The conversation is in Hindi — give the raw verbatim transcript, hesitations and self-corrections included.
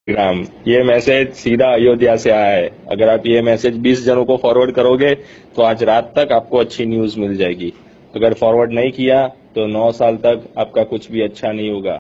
टेलीग्राम, ये मैसेज सीधा अयोध्या से आया है। अगर आप ये मैसेज बीस जनों को फॉरवर्ड करोगे तो आज रात तक आपको अच्छी न्यूज मिल जाएगी। अगर फॉरवर्ड नहीं किया तो नौ साल तक आपका कुछ भी अच्छा नहीं होगा।